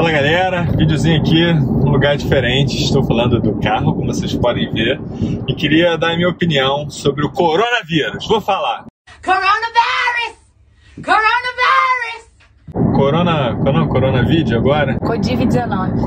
Fala galera, videozinho aqui, um lugar diferente. Estou falando do carro, como vocês podem ver, e queria dar a minha opinião sobre o coronavírus. Vou falar. Coronavirus! Coronavirus! Coronavírus agora? Covid-19.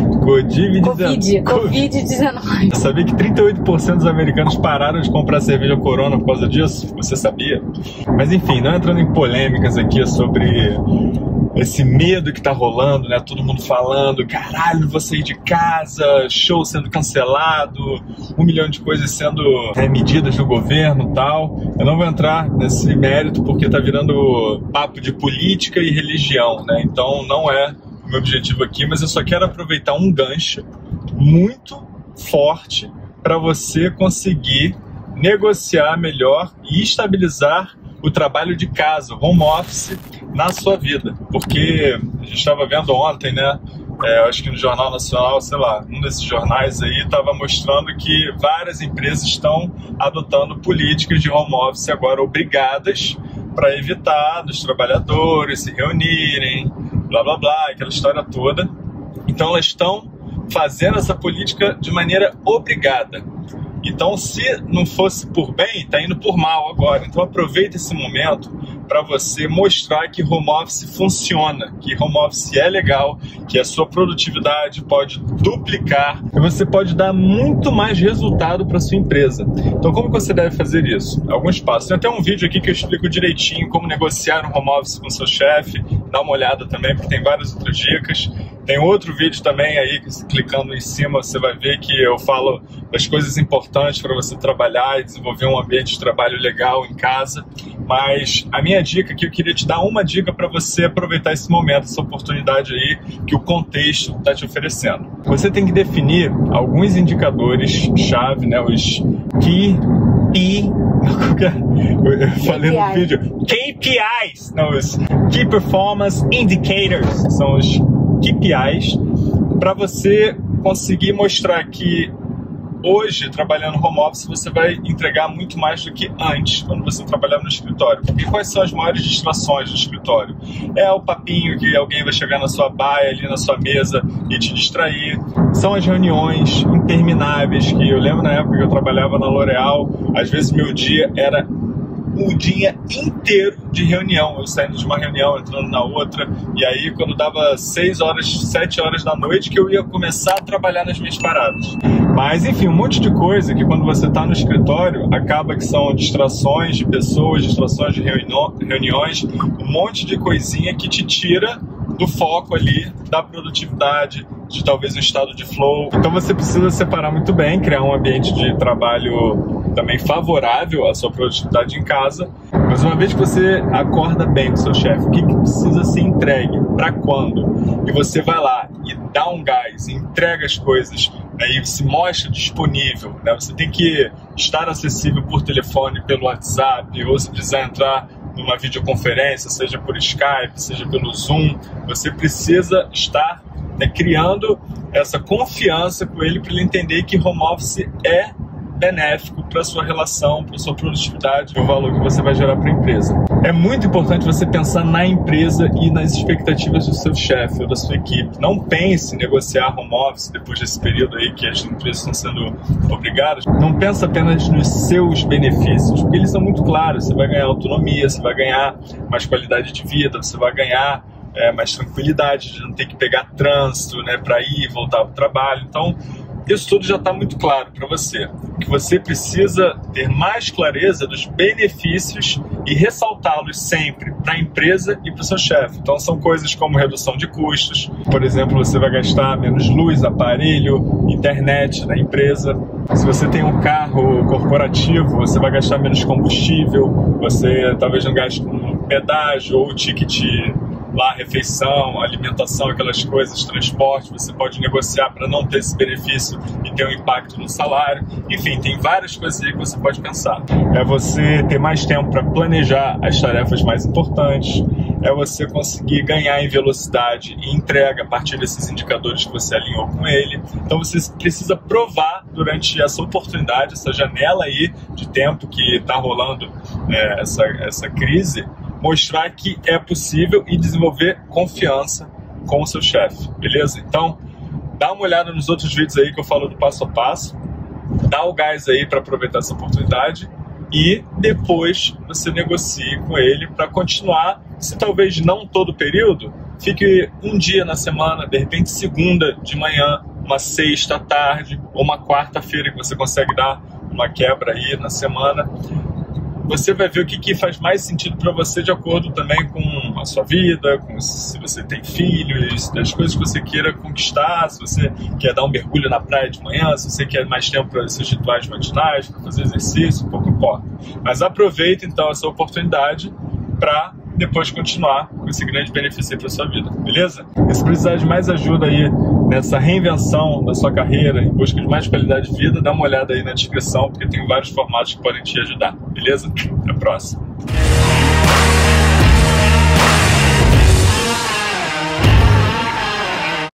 Covid-19. Sabia que 38% dos americanos pararam de comprar cerveja Corona por causa disso? Você sabia? Mas enfim, não entrando em polêmicas aqui sobre esse medo que tá rolando, né? Todo mundo falando, caralho, não vou sair de casa, show sendo cancelado, 1 milhão de coisas sendo medidas do governo e tal. Eu não vou entrar nesse mérito porque tá virando papo de política e religião, né? Então não é o meu objetivo aqui, mas eu só quero aproveitar um gancho muito forte para você conseguir negociar melhor e estabilizar o trabalho de casa, o home office, na sua vida. Porque a gente estava vendo ontem, né? Acho que no Jornal Nacional, sei lá, um desses jornais aí estava mostrando que várias empresas estão adotando políticas de home office agora obrigadas para evitar dos trabalhadores se reunirem, blá blá blá, aquela história toda. Então elas estão fazendo essa política de maneira obrigada. Então, se não fosse por bem, está indo por mal agora. Então, aproveita esse momento para você mostrar que home office funciona, que home office é legal, que a sua produtividade pode duplicar e você pode dar muito mais resultado para sua empresa. Então, como que você deve fazer isso? Alguns passos. Tem até um vídeo aqui que eu explico direitinho como negociar um home office com seu chefe. Dá uma olhada também, porque tem várias outras dicas. Tem outro vídeo também aí, clicando em cima, você vai ver que eu falo das coisas importantes para você trabalhar e desenvolver um ambiente de trabalho legal em casa. Mas a minha dica aqui, eu queria te dar uma dica para você aproveitar esse momento, essa oportunidade aí que o contexto está te oferecendo. Você tem que definir alguns indicadores-chave, né, os eu falei no vídeo, KPIs, não, os Key Performance Indicators, são os KPIs, para você conseguir mostrar que hoje, trabalhando home office, você vai entregar muito mais do que antes, quando você trabalhava no escritório. Porque quais são as maiores distrações do escritório? É o papinho que alguém vai chegar na sua baia, ali na sua mesa e te distrair. São as reuniões intermináveis, que eu lembro na época que eu trabalhava na L'Oréal, às vezes meu dia era um dia inteiro de reunião, eu saindo de uma reunião, entrando na outra, e aí quando dava 6 horas, 7 horas da noite que eu ia começar a trabalhar nas minhas paradas. Mas enfim, um monte de coisa que quando você está no escritório, acaba que são distrações de pessoas, distrações de reuniões, um monte de coisinha que te tira do foco ali, da produtividade, de talvez um estado de flow. Então você precisa separar muito bem, criar um ambiente de trabalho também favorável à sua produtividade em casa. Mas uma vez que você acorda bem com o seu chefe, o que precisa ser entregue, para quando? E você vai lá e dá um gás, entrega as coisas, aí se mostra disponível, né? Você tem que estar acessível por telefone, pelo WhatsApp, ou se precisar entrar numa videoconferência, seja por Skype, seja pelo Zoom, você precisa estar criando essa confiança com ele para ele entender que home office é benéfico para a sua relação, para a sua produtividade e o valor que você vai gerar para a empresa. É muito importante você pensar na empresa e nas expectativas do seu chefe ou da sua equipe. Não pense em negociar home office depois desse período aí que as empresas estão sendo obrigadas. Não pense apenas nos seus benefícios, porque eles são muito claros. Você vai ganhar autonomia, você vai ganhar mais qualidade de vida, você vai ganhar mais tranquilidade de não ter que pegar trânsito, né, para ir e voltar para o trabalho. Então, isso tudo já está muito claro para você. O que você precisa ter mais clareza dos benefícios e ressaltá-los sempre para a empresa e para o seu chefe. Então são coisas como redução de custos. Por exemplo, você vai gastar menos luz, aparelho, internet na empresa. Se você tem um carro corporativo, você vai gastar menos combustível. Você talvez não gaste com pedágio ou ticket lá, refeição, alimentação, aquelas coisas, transporte, você pode negociar para não ter esse benefício e ter um impacto no salário. Enfim, tem várias coisas aí que você pode pensar. É você ter mais tempo para planejar as tarefas mais importantes, é você conseguir ganhar em velocidade e entrega a partir desses indicadores que você alinhou com ele. Então você precisa provar durante essa oportunidade, essa janela aí de tempo que está rolando essa crise, mostrar que é possível e desenvolver confiança com o seu chefe, beleza? Então, dá uma olhada nos outros vídeos aí que eu falo do passo a passo, dá o gás aí para aproveitar essa oportunidade e depois você negocie com ele para continuar, se talvez não todo o período, fique um dia na semana, de repente segunda de manhã, uma sexta à tarde ou uma quarta-feira que você consegue dar uma quebra aí na semana. Você vai ver o que faz mais sentido para você de acordo também com a sua vida, com se você tem filhos, das coisas que você queira conquistar, se você quer dar um mergulho na praia de manhã, se você quer mais tempo para seus rituais matinais, para fazer exercício, pouco importa. Mas aproveita então essa oportunidade para depois continuar com esse grande benefício para sua vida, beleza? E se precisar de mais ajuda aí nessa reinvenção da sua carreira, em busca de mais qualidade de vida, dá uma olhada aí na descrição, porque tem vários formatos que podem te ajudar, beleza? Até a próxima!